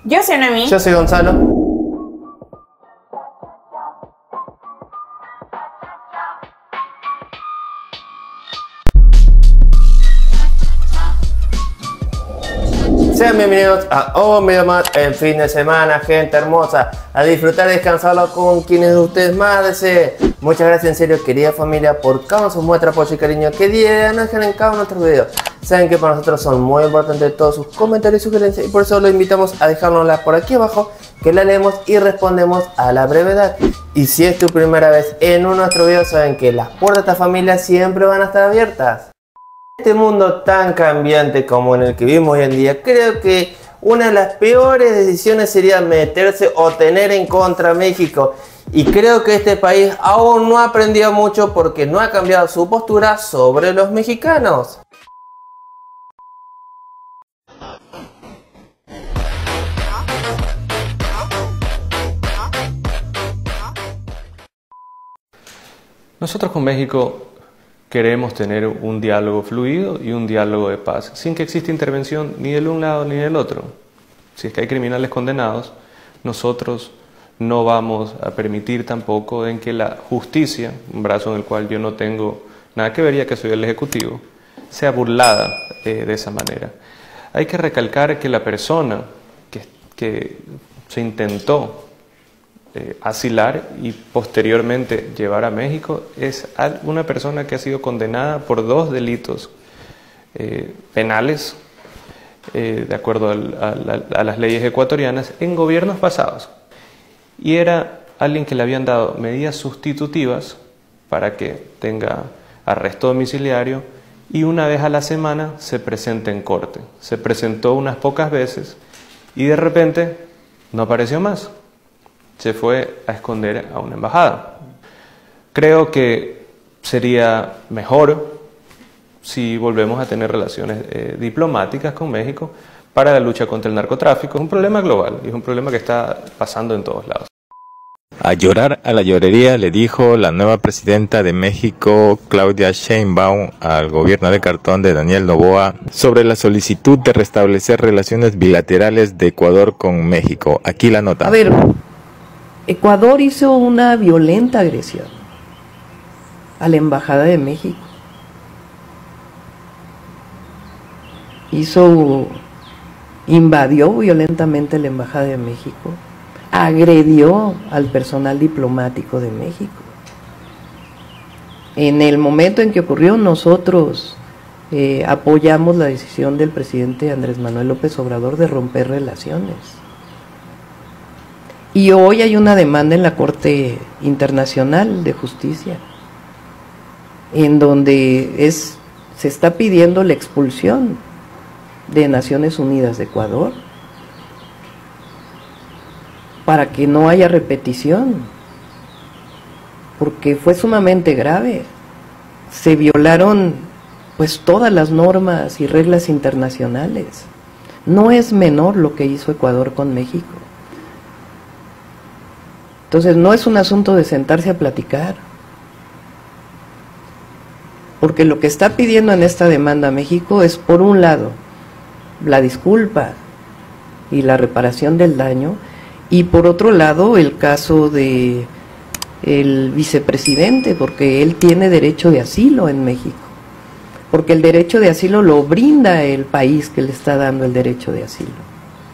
Yo soy Noemí. Yo soy Gonzalo. Sean bienvenidos a un video más en fin de semana, gente hermosa. A disfrutar y descansarlo con quienes de ustedes más deseen. Muchas gracias en serio, querida familia, por cada su muestra, apoyo y cariño que día nos dejan en cada uno de nuestros videos. Saben que para nosotros son muy importantes todos sus comentarios y sugerencias, y por eso los invitamos a dejárnoslas por aquí abajo, que la leemos y respondemos a la brevedad. Y si es tu primera vez en uno de nuestros videos, saben que las puertas de esta familia siempre van a estar abiertas. En este mundo tan cambiante como en el que vivimos hoy en día, creo que una de las peores decisiones sería meterse o tener en contra a México. Y creo que este país aún no ha aprendido mucho porque no ha cambiado su postura sobre los mexicanos. Nosotros con México queremos tener un diálogo fluido y un diálogo de paz, sin que exista intervención ni del un lado ni del otro. Si es que hay criminales condenados, nosotros no vamos a permitir tampoco en que la justicia, un brazo en el cual yo no tengo nada que ver ya que soy el Ejecutivo, sea burlada de esa manera. Hay que recalcar que la persona que se intentó asilar y posteriormente llevar a México es una persona que ha sido condenada por 2 delitos penales de acuerdo a las leyes ecuatorianas en gobiernos pasados, y era alguien que le habían dado medidas sustitutivas para que tenga arresto domiciliario y una vez a la semana se presente en corte. Se presentó unas pocas veces y de repente no apareció más. Se fue a esconder a una embajada. Creo que sería mejor si volvemos a tener relaciones diplomáticas con México para la lucha contra el narcotráfico. Es un problema global y es un problema que está pasando en todos lados. A llorar a la llorería, le dijo la nueva presidenta de México, Claudia Sheinbaum, al gobierno de cartón de Daniel Noboa sobre la solicitud de restablecer relaciones bilaterales de Ecuador con México. Aquí la nota. A ver, Ecuador hizo una violenta agresión a la Embajada de México. Invadió violentamente la Embajada de México, agredió al personal diplomático de México. En el momento en que ocurrió, nosotros apoyamos la decisión del presidente Andrés Manuel López Obrador de romper relaciones. Y hoy hay una demanda en la Corte Internacional de Justicia, en donde se está pidiendo la expulsión de Naciones Unidas de Ecuador, para que no haya repetición, porque fue sumamente grave. Se violaron pues todas las normas y reglas internacionales. No es menor lo que hizo Ecuador con México. Entonces no es un asunto de sentarse a platicar, porque lo que está pidiendo en esta demanda México es, por un lado, la disculpa y la reparación del daño, y por otro lado el caso de el vicepresidente, porque él tiene derecho de asilo en México, porque el derecho de asilo lo brinda el país que le está dando el derecho de asilo.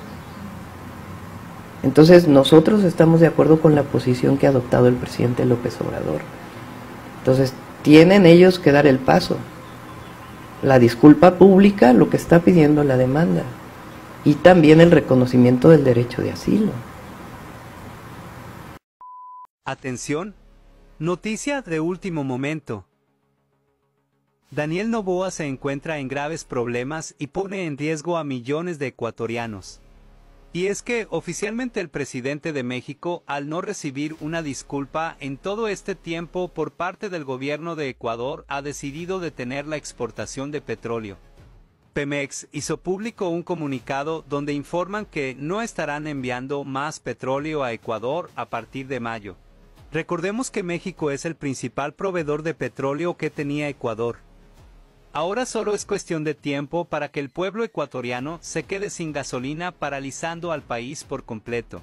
Entonces nosotros estamos de acuerdo con la posición que ha adoptado el presidente López Obrador. Entonces tienen ellos que dar el paso, la disculpa pública, lo que está pidiendo la demanda, y también el reconocimiento del derecho de asilo. Atención, noticia de último momento. Daniel Noboa se encuentra en graves problemas y pone en riesgo a millones de ecuatorianos. Y es que oficialmente el presidente de México, al no recibir una disculpa en todo este tiempo por parte del gobierno de Ecuador, ha decidido detener la exportación de petróleo. Pemex hizo público un comunicado donde informan que no estarán enviando más petróleo a Ecuador a partir de mayo. Recordemos que México es el principal proveedor de petróleo que tenía Ecuador. Ahora solo es cuestión de tiempo para que el pueblo ecuatoriano se quede sin gasolina, paralizando al país por completo.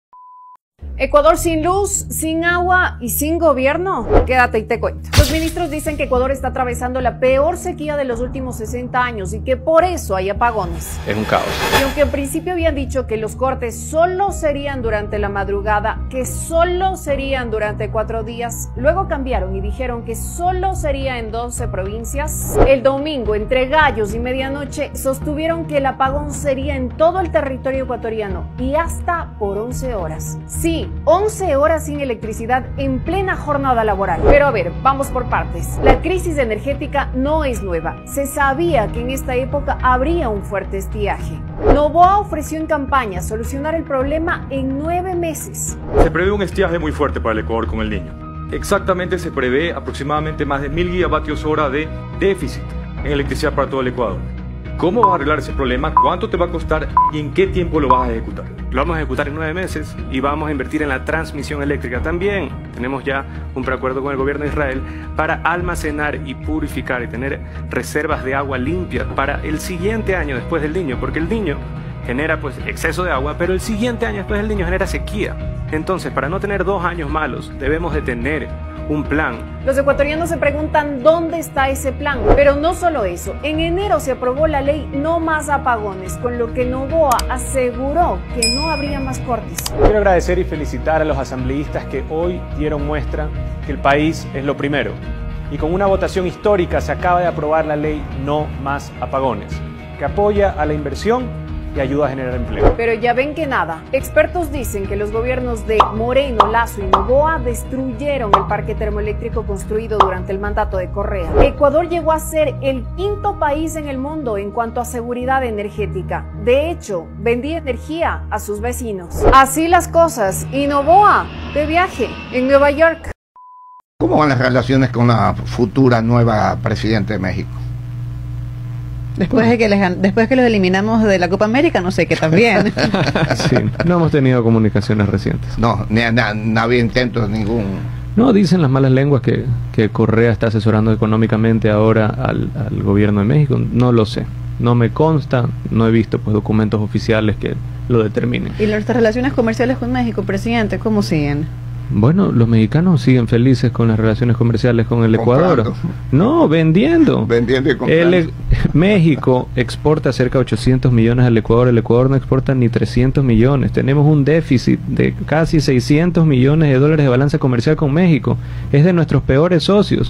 Ecuador sin luz, sin agua y sin gobierno. Quédate y te cuento. Los ministros dicen que Ecuador está atravesando la peor sequía de los últimos 60 años y que por eso hay apagones. Es un caos. Y aunque en principio habían dicho que los cortes solo serían durante la madrugada, que solo serían durante 4 días, luego cambiaron y dijeron que solo sería en 12 provincias. El domingo, entre gallos y medianoche, sostuvieron que el apagón sería en todo el territorio ecuatoriano y hasta por 11 horas. Sí, 11 horas sin electricidad en plena jornada laboral. Pero a ver, vamos por partes. La crisis energética no es nueva. Se sabía que en esta época habría un fuerte estiaje. Noboa ofreció en campaña solucionar el problema en 9 meses. Se prevé un estiaje muy fuerte para el Ecuador con el Niño. Exactamente se prevé aproximadamente más de 1000 gigavatios hora de déficit en electricidad para todo el Ecuador. ¿Cómo vas a arreglar ese problema? ¿Cuánto te va a costar? ¿Y en qué tiempo lo vas a ejecutar? Lo vamos a ejecutar en 9 meses y vamos a invertir en la transmisión eléctrica también. Tenemos ya un preacuerdo con el gobierno de Israel para almacenar y purificar y tener reservas de agua limpia para el siguiente año después del Niño, porque el Niño genera pues exceso de agua, pero el siguiente año después del Niño genera sequía. Entonces, para no tener 2 años malos, debemos de tener un plan. Los ecuatorianos se preguntan dónde está ese plan, pero no solo eso. En enero se aprobó la ley No Más Apagones, con lo que Noboa aseguró que no habría más cortes. Quiero agradecer y felicitar a los asambleístas que hoy dieron muestra que el país es lo primero. Y con una votación histórica se acaba de aprobar la ley No Más Apagones, que apoya a la inversión y ayuda a generar empleo. Pero ya ven que nada. Expertos dicen que los gobiernos de Moreno, Lasso y Noboa destruyeron el parque termoeléctrico construido durante el mandato de Correa. Ecuador llegó a ser el 5º país en el mundo en cuanto a seguridad energética. De hecho, vendía energía a sus vecinos. Así las cosas. Y Noboa, de viaje en Nueva York. ¿Cómo van las relaciones con la futura nueva presidenta de México? Después de que los eliminamos de la Copa América, no sé qué también. Sí, no hemos tenido comunicaciones recientes. No, no había intentos ningún... No, dicen las malas lenguas que Correa está asesorando económicamente ahora al gobierno de México. No lo sé, no me consta, no he visto pues documentos oficiales que lo determinen. ¿Y nuestras relaciones comerciales con México, presidente, cómo siguen? Bueno, los mexicanos siguen felices con las relaciones comerciales con el Ecuador. No, vendiendo. Vendiendo y comprando. México exporta cerca de 800 millones al Ecuador. El Ecuador no exporta ni 300 millones. Tenemos un déficit de casi 600 millones de dólares de balanza comercial con México. Es de nuestros peores socios.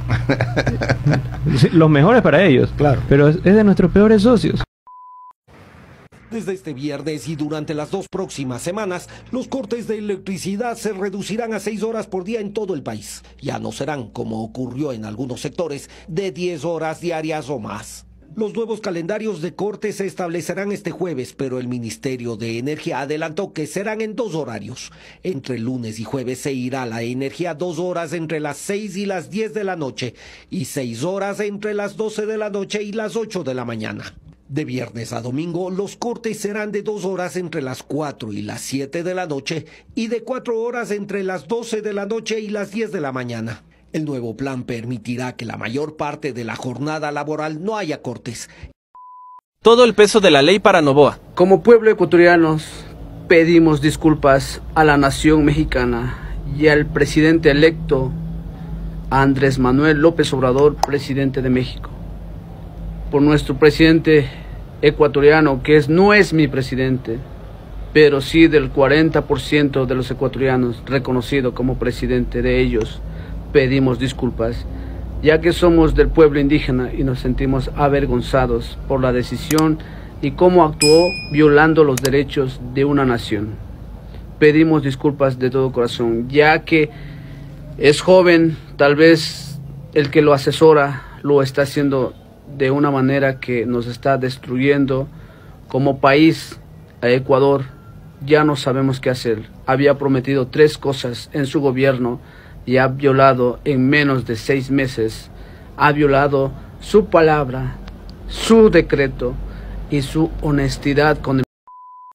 Los mejores para ellos, claro, pero es de nuestros peores socios. Desde este viernes y durante las 2 próximas semanas, los cortes de electricidad se reducirán a 6 horas por día en todo el país. Ya no serán, como ocurrió en algunos sectores, de 10 horas diarias o más. Los nuevos calendarios de cortes se establecerán este jueves, pero el Ministerio de Energía adelantó que serán en 2 horarios. Entre lunes y jueves se irá la energía 2 horas entre las 6 y las 10 de la noche y 6 horas entre las 12 de la noche y las 8 de la mañana. De viernes a domingo, los cortes serán de 2 horas entre las 4 y las 7 de la noche y de 4 horas entre las 12 de la noche y las 10 de la mañana. El nuevo plan permitirá que la mayor parte de la jornada laboral no haya cortes. Todo el peso de la ley para Noboa. Como pueblo ecuatorianos, pedimos disculpas a la nación mexicana y al presidente electo Andrés Manuel López Obrador, presidente de México, por nuestro presidente ecuatoriano, que no es mi presidente, pero sí del 40% de los ecuatorianos reconocido como presidente de ellos. Pedimos disculpas, ya que somos del pueblo indígena y nos sentimos avergonzados por la decisión y cómo actuó violando los derechos de una nación. Pedimos disculpas de todo corazón, ya que es joven, tal vez el que lo asesora lo está haciendo de una manera que nos está destruyendo como país. A Ecuador ya no sabemos qué hacer. Había prometido 3 cosas en su gobierno y ha violado en menos de 6 meses. Ha violado su palabra, su decreto y su honestidad con el...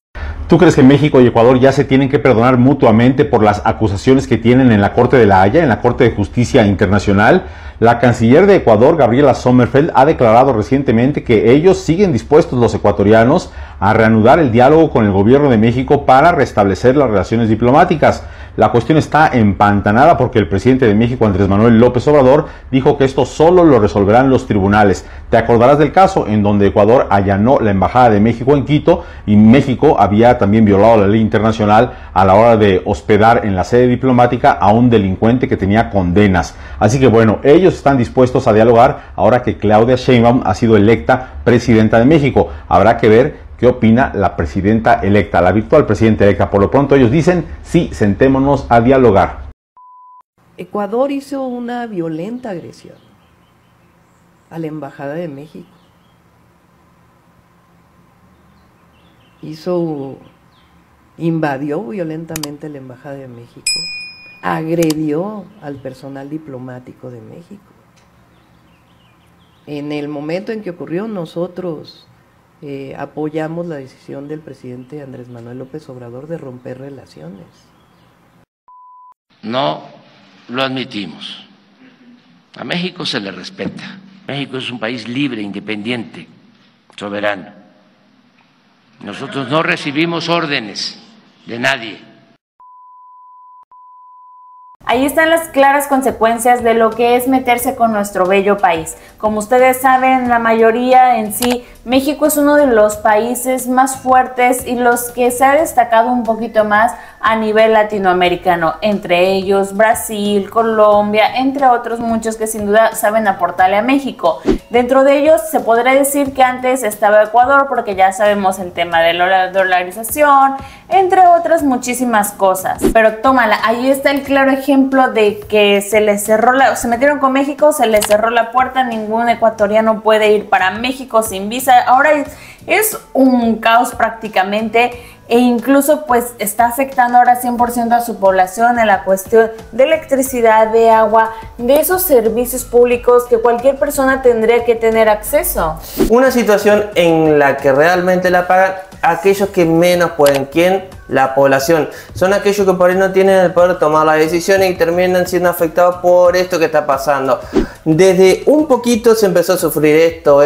¿Tú crees que México y Ecuador ya se tienen que perdonar mutuamente por las acusaciones que tienen en la Corte de la Haya, en la Corte de Justicia Internacional? La canciller de Ecuador, Gabriela Sommerfeld, ha declarado recientemente que ellos siguen dispuestos, los ecuatorianos, a reanudar el diálogo con el gobierno de México para restablecer las relaciones diplomáticas. La cuestión está empantanada porque el presidente de México, Andrés Manuel López Obrador, dijo que esto solo lo resolverán los tribunales. Te acordarás del caso en donde Ecuador allanó la embajada de México en Quito y México había también violado la ley internacional a la hora de hospedar en la sede diplomática a un delincuente que tenía condenas. Así que bueno, ellos están dispuestos a dialogar ahora que Claudia Sheinbaum ha sido electa presidenta de México. Habrá que ver qué opina la presidenta electa, la virtual presidenta electa. Por lo pronto ellos dicen, sí, sentémonos a dialogar. Ecuador hizo una violenta agresión a la Embajada de México. Invadió violentamente la Embajada de México, agredió al personal diplomático de México. En el momento en que ocurrió, nosotros apoyamos la decisión del presidente Andrés Manuel López Obrador de romper relaciones. No lo admitimos. A México se le respeta. México es un país libre, independiente, soberano. Nosotros no recibimos órdenes de nadie. Ahí están las claras consecuencias de lo que es meterse con nuestro bello país. Como ustedes saben, la mayoría en sí, México es uno de los países más fuertes y los que se ha destacado un poquito más a nivel latinoamericano, entre ellos Brasil, Colombia, entre otros muchos que sin duda saben aportarle a México. Dentro de ellos se podría decir que antes estaba Ecuador, porque ya sabemos el tema de la dolarización, entre otras muchísimas cosas. Pero tómala, ahí está el claro ejemplo de que se metieron con México, se les cerró la puerta, ningún ecuatoriano puede ir para México sin visa. Ahora es un caos prácticamente, e incluso pues está afectando ahora 100% a su población en la cuestión de electricidad, de agua, de esos servicios públicos que cualquier persona tendría que tener acceso. Una situación en la que realmente la pagan aquellos que menos pueden. ¿Quién? La población. Son aquellos que por ahí no tienen el poder de tomar las decisiones y terminan siendo afectados por esto que está pasando. Desde un poquito se empezó a sufrir esto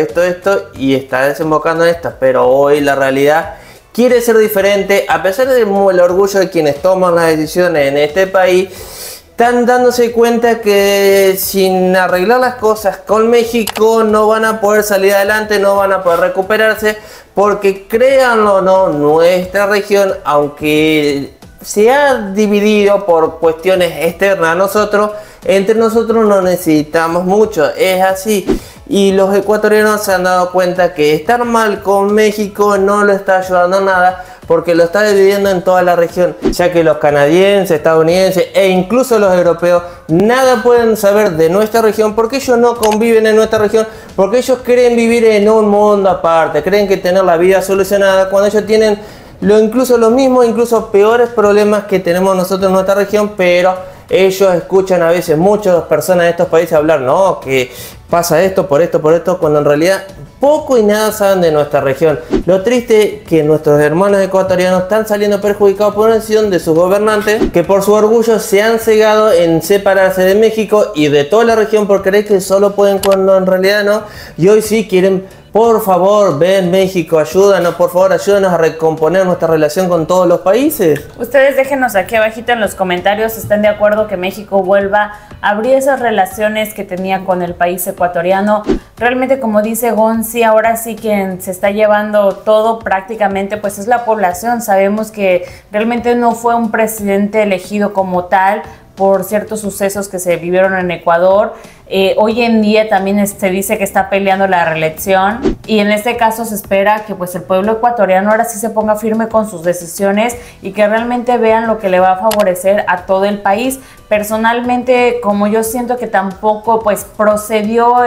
y está desembocando en esto, pero hoy la realidad quiere ser diferente. A pesar del orgullo de quienes toman las decisiones en este país, están dándose cuenta que sin arreglar las cosas con México no van a poder salir adelante, no van a poder recuperarse, porque créanlo o no, nuestra región, aunque se ha dividido por cuestiones externas a nosotros, entre nosotros no necesitamos mucho, es así. Y los ecuatorianos se han dado cuenta que estar mal con México no lo está ayudando a nada, porque lo está dividiendo en toda la región, ya que los canadienses, estadounidenses e incluso los europeos nada pueden saber de nuestra región, porque ellos no conviven en nuestra región, porque ellos creen vivir en un mundo aparte, creen que tener la vida solucionada cuando ellos tienen incluso los mismos, incluso peores problemas que tenemos nosotros en nuestra región, pero ellos escuchan a veces muchas personas de estos países hablar, no, que pasa esto, por esto, cuando en realidad poco y nada saben de nuestra región. Lo triste es que nuestros hermanos ecuatorianos están saliendo perjudicados por una decisión de sus gobernantes, que por su orgullo se han cegado en separarse de México y de toda la región por creer que solo pueden cuando en realidad no, y hoy sí quieren. Por favor, ven México, ayúdanos, por favor, ayúdanos a recomponer nuestra relación con todos los países. Ustedes déjenos aquí abajito en los comentarios si están de acuerdo que México vuelva a abrir esas relaciones que tenía con el país ecuatoriano. Realmente, como dice Gonzi, ahora sí quien se está llevando todo prácticamente pues es la población. Sabemos que realmente no fue un presidente elegido como tal por ciertos sucesos que se vivieron en Ecuador. Hoy en día también se dice que está peleando la reelección, y en este caso se espera que pues el pueblo ecuatoriano ahora sí se ponga firme con sus decisiones y que realmente vean lo que le va a favorecer a todo el país. Personalmente, como yo siento que tampoco pues procedió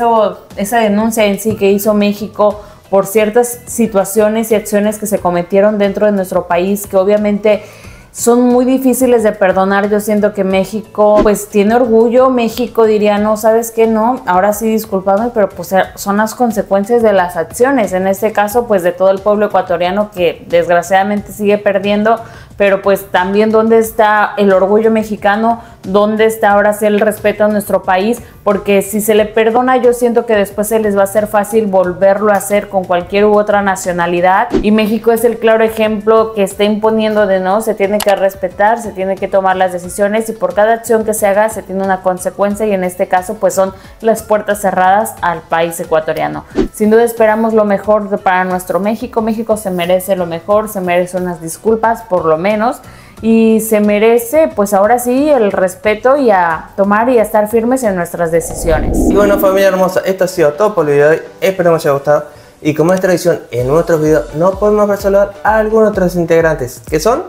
esa denuncia en sí que hizo México por ciertas situaciones y acciones que se cometieron dentro de nuestro país, que obviamente son muy difíciles de perdonar. Yo siento que México pues tiene orgullo, México diría no, ¿sabes qué? No, ahora sí discúlpame, pero pues son las consecuencias de las acciones, en este caso pues de todo el pueblo ecuatoriano que desgraciadamente sigue perdiendo, pero pues también dónde está el orgullo mexicano, dónde está ahora sí el respeto a nuestro país, porque si se le perdona yo siento que después se les va a hacer fácil volverlo a hacer con cualquier u otra nacionalidad, y México es el claro ejemplo que está imponiendo de no, se tiene que respetar, se tiene que tomar las decisiones y por cada acción que se haga se tiene una consecuencia, y en este caso pues son las puertas cerradas al país ecuatoriano. Sin duda esperamos lo mejor para nuestro México. México se merece lo mejor, se merece unas disculpas por lo menos, y se merece pues ahora sí el respeto y a tomar y a estar firmes en nuestras decisiones. Y bueno, familia hermosa, esto ha sido todo por el video de hoy, espero que os haya gustado, y como es tradición en nuestros videos no podemos saludar a algunos otros integrantes, que son...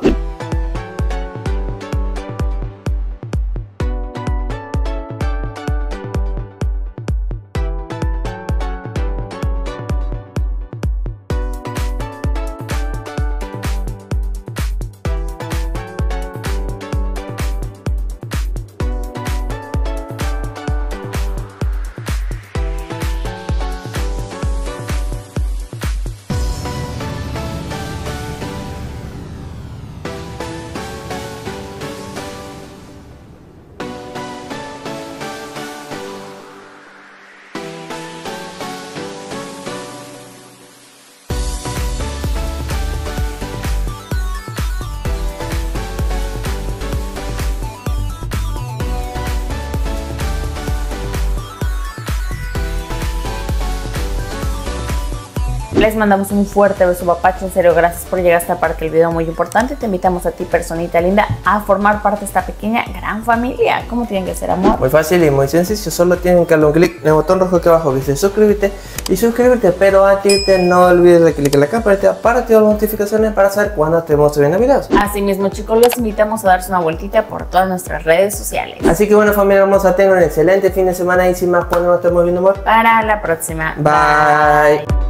Les mandamos un fuerte beso papacho, en serio, gracias por llegar a esta parte del video muy importante. Te invitamos a ti, personita linda, a formar parte de esta pequeña gran familia. ¿Cómo tienen que ser, amor? Muy fácil y muy sencillo, solo tienen que darle un clic en el botón rojo que abajo que dice suscríbete y suscríbete, pero antes no olvides de clicar en la campanita para activar las notificaciones para saber cuándo estemos subiendo videos. Así mismo, chicos, los invitamos a darse una vueltita por todas nuestras redes sociales. Así que bueno, familia hermosa, tengan un excelente fin de semana y sin más, pues nos estamos viendo, amor. Para la próxima. Bye.